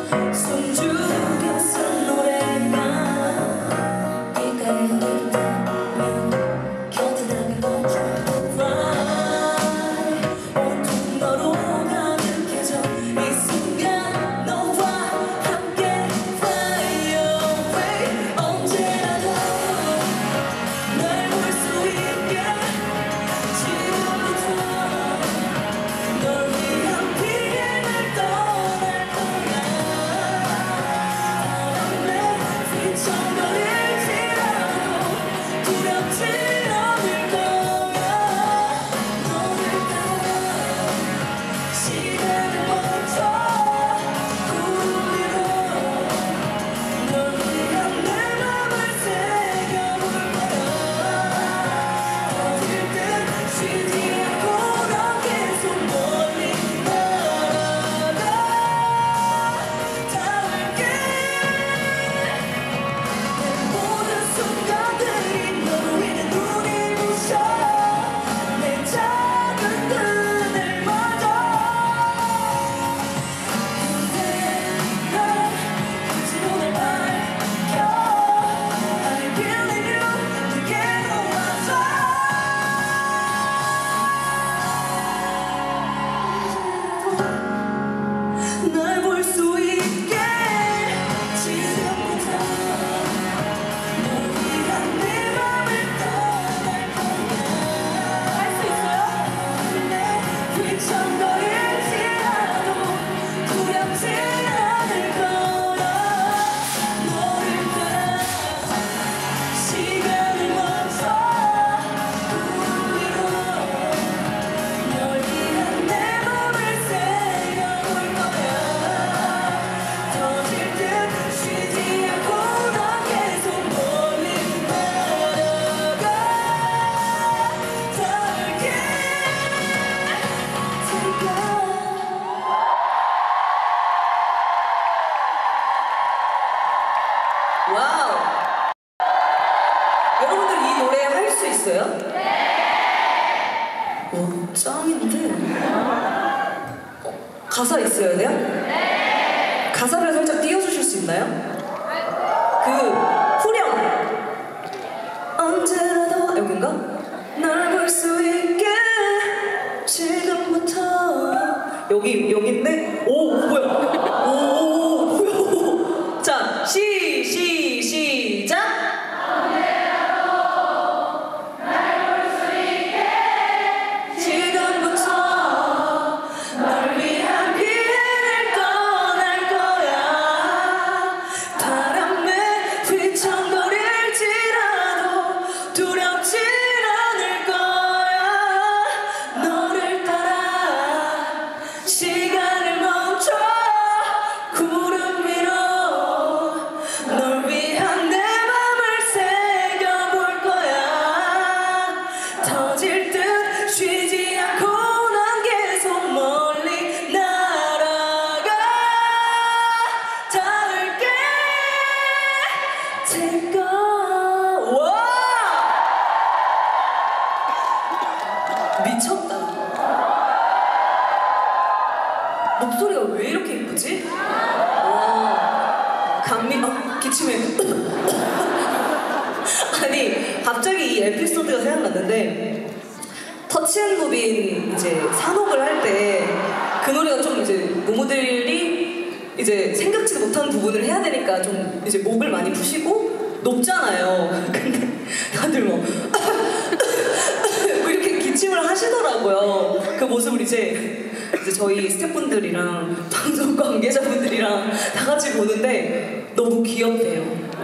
숨죽였어 노래가 귓가에 흐르면 곁에 다가가줘 Fly 온통 너로 가득해져 이 순간 너와 함께 Fly away 언제라도 날 볼 수 있게 지금부터 널 위한 비행을 떠날 거야 바람에 휘청거릴지라도 두렵지 않을 거야 너를 따라 시간을 멈춰 구름 위로 널 위한 내 맘을 새겨볼 거야 어딜 든 쉬지 않고 난 계속 멀리 날아가 닿을게 내 모든 순간들이 너로 인해 눈이 부셔 내 작은 그늘마저 근데 넌 굳이 오늘 밝혀 I believe you 내게로 와줘 날 볼 수 있게 지금부터 널 위한 내 맘을 떠날 거야 할 수 있어요? 내 휘청거릴지라도 두렵지 않을 거야 너를 따라 시간을 멈춰 구름 위로 널 위한 내 맘을 새겨볼 거야 터질 듯 쉬지 않고 난 계속 멀리 날아가 닿을게 와우! 여러분들 이 노래 할 수 있어요? 네! 와, 짱인데? 가사 있어야 돼요? 네! 가사를 살짝 띄워주실 수 있나요? 그 후렴! 언제라도 여긴가? 날 볼 수 있게 지금부터 여기인데? 오 뭐야? 오 뭐야? 자 시작! 지금부터 널 위한 비행을 떠날 거야 바람에 휘청거릴지라도 두렵진 않을 거야 너를 따라 시간을 멈춰 구름 위로 널 위한 내 맘을 새겨볼 거야 터질 듯 쉬지 않고 난 계속 멀리 날아가 닿을게 Take off 와 미쳤다 목소리가 왜 이렇게 예쁘지? 와 기침해 아니 갑자기 이 에피소드가 생각났는데 터치앤무빈 이제 산옥을 할 때 그 노래가 좀 이제 모모들이 이제 생각지도 못한 부분을 해야 되니까 좀 이제 목을 많이 푸시고 높잖아요. 근데 다들 뭐 이렇게 기침을 하시더라고요. 그 모습을 이제 저희 스태프분들이랑 방송 관계자분들이랑 다 같이 보는데 너무 귀엽대요.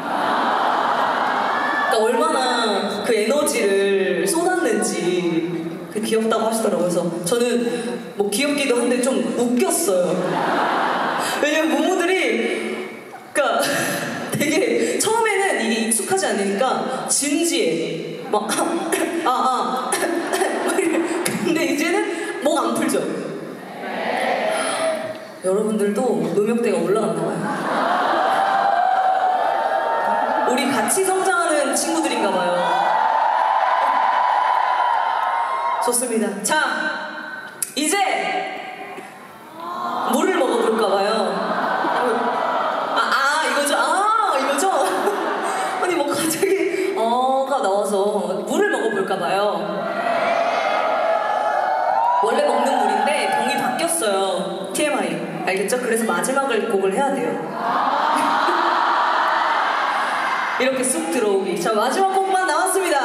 그러니까 얼마나 그 에너지를 쏟았는지 귀엽다고 하시더라고요. 그래서 저는 뭐 귀엽기도 한데 좀 웃겼어요. 왜냐면 모모들이 그러니까 되게 처음에는 이게 익숙하지 않으니까 진지해. 막 근데 이제는 목 안 풀죠. 여러분들도 음역대가 올라갔나 봐요. 우리 같이 성장하는 친구들인가 봐요. 좋습니다. 자, 이제 물을 먹어볼까 봐요. 물을 먹어볼까봐요. 원래 먹는 물인데 병이 바뀌었어요. TMI. 알겠죠? 그래서 마지막을 곡을 해야 돼요. 이렇게 쑥 들어오기. 자, 마지막 곡만 남았습니다.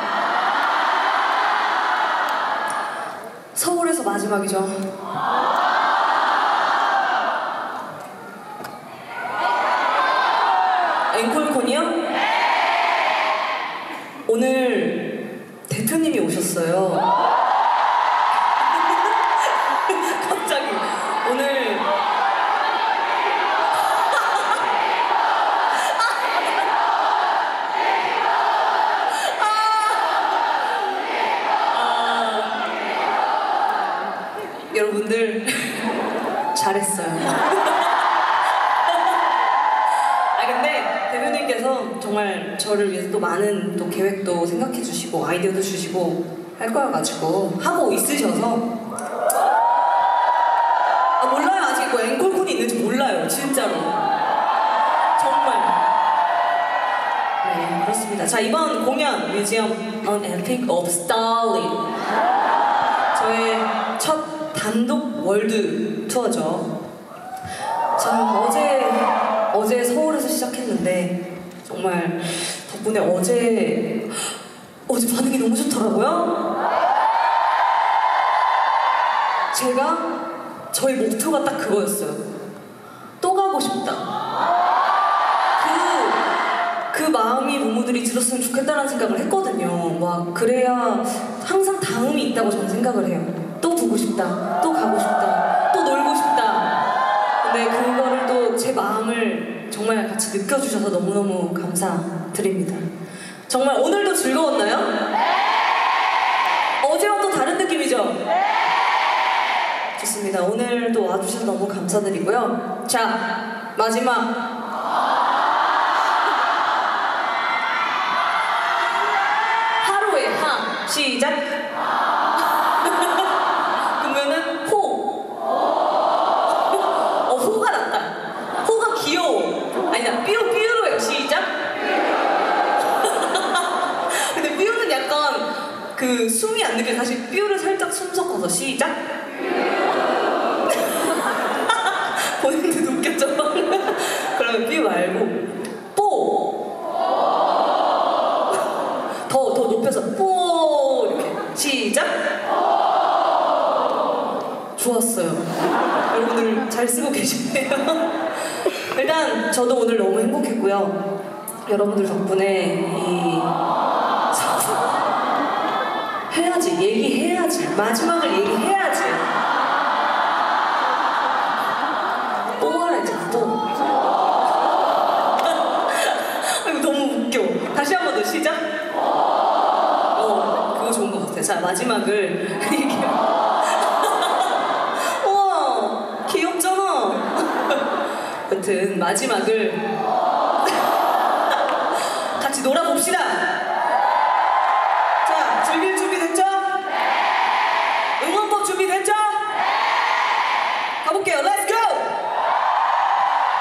서울에서 마지막이죠. 앵콜콘이요? 오늘 대표님이 오셨어요. 갑자기 오늘 여러분들 잘했어요. 근데 대표님께서 정말 저를 위해서 또 많은 또 계획도 생각해 주시고 아이디어도 주시고 할 거여가지고 하고 있으셔서 몰라요. 아직 뭐 앵콜콘이 있는지 몰라요. 진짜로 정말. 네, 그렇습니다. 자, 이번 공연 Museum on Epic of Stalin 저의 첫 단독 월드 투어죠. 저는 어제 서울에서 시작했는데 정말 덕분에 어제 반응이 너무 좋더라고요. 저희 목표가 딱 그거였어요. 또 가고 싶다. 그 마음이 모모들이 들었으면 좋겠다는 생각을 했거든요. 막 그래야 항상 다음이 있다고 저는 생각을 해요. 또 보고 싶다, 또 가고 싶다, 또 놀고 싶다. 근데 그거를 또 제 마음을 정말 같이 느껴주셔서 너무너무 감사드립니다. 정말 오늘도 즐거웠나요? 어제와 또 다른 느낌이죠? 좋습니다. 오늘도 와주셔서 너무 감사드리고요. 자, 마지막 하루의 하 시작. 그러면은 호가 낫다. 호가 귀여워. 아니다, 삐우로 해요. 시작. 근데 삐우는 약간 그 숨이 안 느껴요. 다시 삐우를 살짝 숨 섞어서 시작. 본인도 웃겼죠? 그러면 삐우 말고 더 높여서 이렇게 시작. 좋았어요. 여러분들 잘 쓰고 계시네요. 일단 저도 오늘 너무 행복했고요. 여러분들 덕분에 얘기해야지. 마지막을 얘기해야지. 뽀하라지 또. 이거 너무 웃겨. 다시 한 번 더 시작. 그거 좋은 것 같아요. 자, 마지막을 얘기해요. 아무튼 마지막을 같이 놀아봅시다. 자, 즐길 준비 됐죠? 응원법 준비 됐죠?